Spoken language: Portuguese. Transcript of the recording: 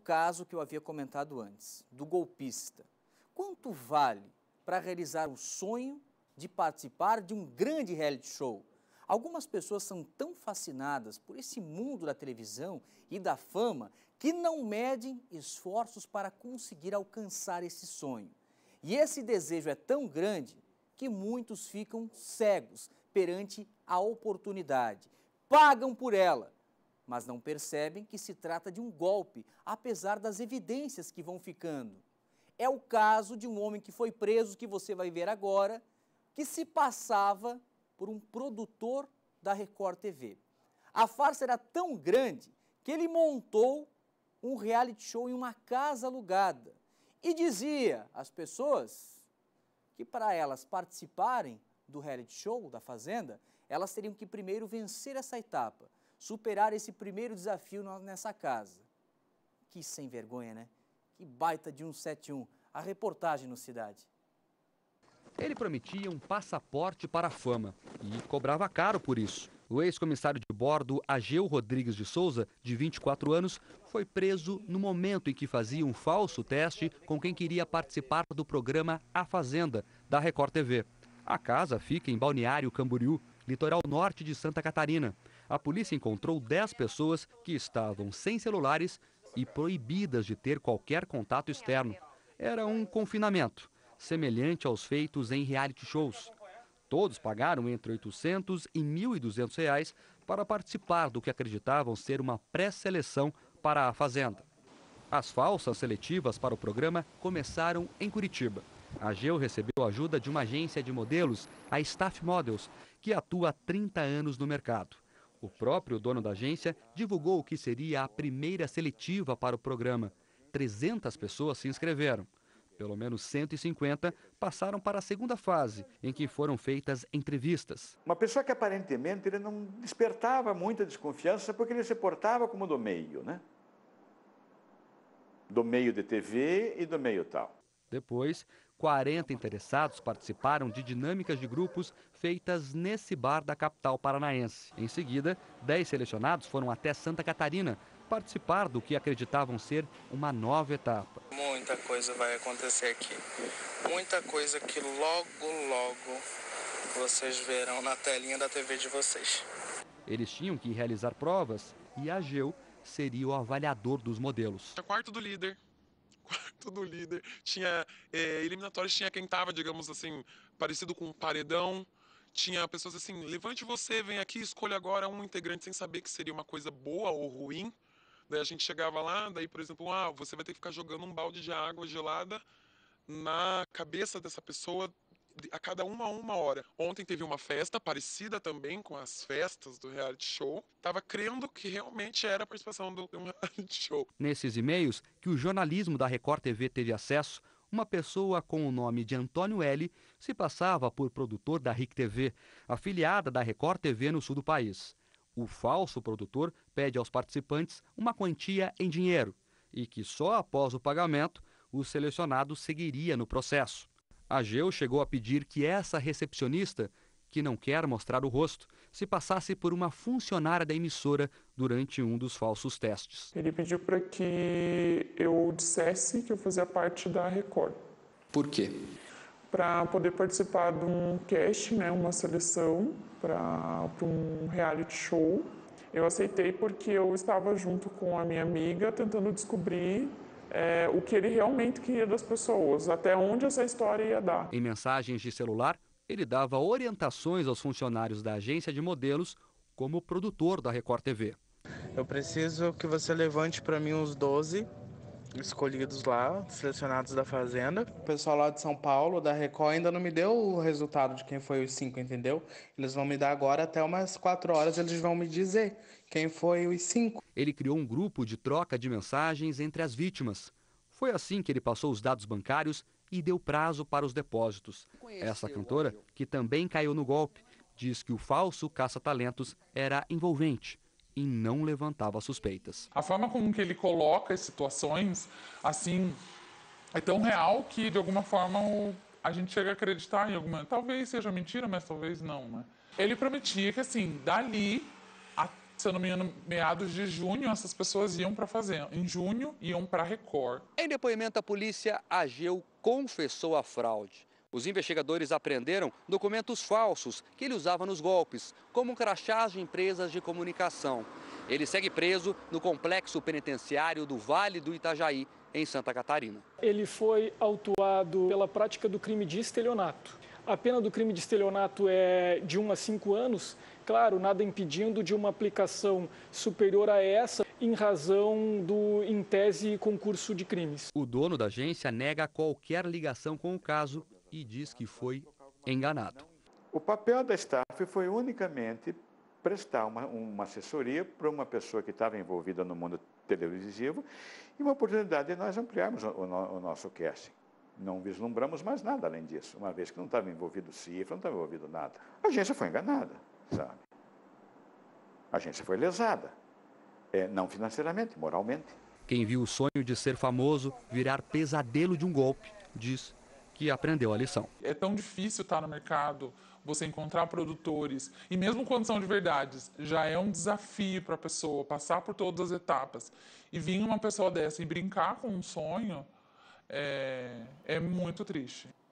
caso que eu havia comentado antes, do golpista. Quanto vale para realizar o sonho de participar de um grande reality show? Algumas pessoas são tão fascinadas por esse mundo da televisão e da fama que não medem esforços para conseguir alcançar esse sonho. E esse desejo é tão grande que muitos ficam cegos perante a oportunidade, pagam por ela, mas não percebem que se trata de um golpe, apesar das evidências que vão ficando. É o caso de um homem que foi preso, que você vai ver agora, que se passava por um produtor da Record TV. A farsa era tão grande que ele montou um reality show em uma casa alugada e dizia às pessoas que para elas participarem do reality show da Fazenda, elas teriam que primeiro vencer essa etapa, superar esse primeiro desafio nessa casa. Que sem vergonha, né? Que baita de 171. A reportagem no Cidade. Ele prometia um passaporte para a fama e cobrava caro por isso. O ex-comissário de bordo, Ageu Rodrigues de Souza, de 24 anos, foi preso no momento em que fazia um falso teste com quem queria participar do programa A Fazenda, da Record TV. A casa fica em Balneário Camboriú, litoral norte de Santa Catarina. A polícia encontrou 10 pessoas que estavam sem celulares e proibidas de ter qualquer contato externo. Era um confinamento, semelhante aos feitos em reality shows. Todos pagaram entre R$ 800 e R$ 1.200 para participar do que acreditavam ser uma pré-seleção para a Fazenda. As falsas seletivas para o programa começaram em Curitiba. A Ageu recebeu a ajuda de uma agência de modelos, a Staff Models, que atua há 30 anos no mercado. O próprio dono da agência divulgou que seria a primeira seletiva para o programa. 300 pessoas se inscreveram. Pelo menos 150 passaram para a segunda fase, em que foram feitas entrevistas. Uma pessoa que aparentemente ele não despertava muita desconfiança porque ele se portava como do meio, né? Do meio de TV e do meio tal. Depois, 40 interessados participaram de dinâmicas de grupos feitas nesse bar da capital paranaense. Em seguida, 10 selecionados foram até Santa Catarina participar do que acreditavam ser uma nova etapa. Muita coisa vai acontecer aqui. Muita coisa que logo vocês verão na telinha da TV de vocês. Eles tinham que realizar provas e a Ageu seria o avaliador dos modelos. Quarto do líder. Tinha eliminatórios, tinha quem estava, digamos assim, parecido com um paredão. Tinha pessoas assim, levante você, vem aqui, escolha agora um integrante sem saber que seria uma coisa boa ou ruim. Daí a gente chegava lá, daí, por exemplo, você vai ter que ficar jogando um balde de água gelada na cabeça dessa pessoa a cada uma hora. Ontem teve uma festa parecida também com as festas do reality show. Tava crendo que realmente era a participação de um reality show. Nesses e-mails que o jornalismo da Record TV teve acesso, uma pessoa com o nome de Antônio L. se passava por produtor da RIC TV, afiliada da Record TV no sul do país. O falso produtor pede aos participantes uma quantia em dinheiro e que só após o pagamento o selecionado seguiria no processo. A Ageu chegou a pedir que essa recepcionista, que não quer mostrar o rosto, se passasse por uma funcionária da emissora durante um dos falsos testes. Ele pediu para que eu dissesse que eu fazia parte da Record. Por quê? Para poder participar de um casting, uma seleção para um reality show. Eu aceitei porque eu estava junto com a minha amiga tentando descobrir o que ele realmente queria das pessoas, até onde essa história ia dar. Em mensagens de celular, ele dava orientações aos funcionários da agência de modelos como produtor da Record TV. Eu preciso que você levante para mim uns 12 escolhidos lá, selecionados da Fazenda. O pessoal lá de São Paulo, da Record, ainda não me deu o resultado de quem foi os 5, entendeu? Eles vão me dar agora, até umas 4 horas, eles vão me dizer quem foi os 5. Ele criou um grupo de troca de mensagens entre as vítimas. Foi assim que ele passou os dados bancários e deu prazo para os depósitos. Essa cantora, que também caiu no golpe, diz que o falso caça-talentos era envolvente e não levantava suspeitas. A forma como que ele coloca as situações, assim, é tão real que, de alguma forma, a gente chega a acreditar em alguma... Talvez seja mentira, mas talvez não, né? Ele prometia que, assim, dali Se eu não me engano, meados de junho, essas pessoas iam para a Fazenda. Em junho, iam para a Record. Em depoimento à polícia, Ageu confessou a fraude. Os investigadores apreenderam documentos falsos que ele usava nos golpes, como crachás de empresas de comunicação. Ele segue preso no complexo penitenciário do Vale do Itajaí, em Santa Catarina. Ele foi autuado pela prática do crime de estelionato. A pena do crime de estelionato é de 1 a 5 anos. Claro, nada impedindo de uma aplicação superior a essa em razão do, em tese, concurso de crimes. O dono da agência nega qualquer ligação com o caso e diz que foi enganado. O papel da staff foi unicamente prestar uma assessoria para uma pessoa que estava envolvida no mundo televisivo e uma oportunidade de nós ampliarmos o nosso casting. Não vislumbramos mais nada além disso, uma vez que não estava envolvido cifra, não estava envolvido nada. A agência foi enganada, sabe? A agência foi lesada, não financeiramente, moralmente. Quem viu o sonho de ser famoso virar pesadelo de um golpe, diz que aprendeu a lição. É tão difícil estar no mercado, você encontrar produtores, e mesmo quando são de verdades, já é um desafio para a pessoa passar por todas as etapas. E vir uma pessoa dessa e brincar com um sonho é muito triste.